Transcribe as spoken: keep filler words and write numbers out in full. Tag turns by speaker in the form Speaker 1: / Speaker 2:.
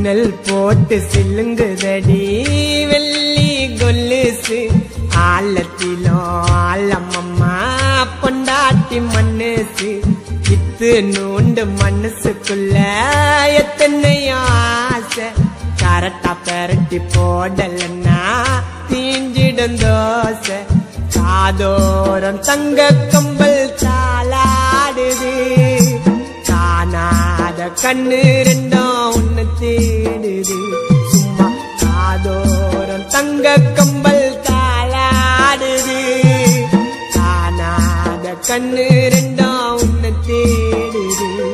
Speaker 1: signal போட்டு சில்லுங்குதடி வெள்ளி கொலுசு ஆழத்திலும் ஆழமம்மா பொண்டாட்டி மனசு இத்து நூண்டு மனசுக்குள்ள எத்தனையோ ஆசை கரட்டா பெரட்டி போடலன்னா தீஞ்சிடும் தோசை காதோரம் தங்க கம்பல் தாளாடுது காணாத கண்ணு ரெண்டும் உன்னை தேடுது சும்மா காதோரம் தங்க கம்பல் தாளாடுது காணாத கண்ணு ரெண்டும் உன்னை தேடுது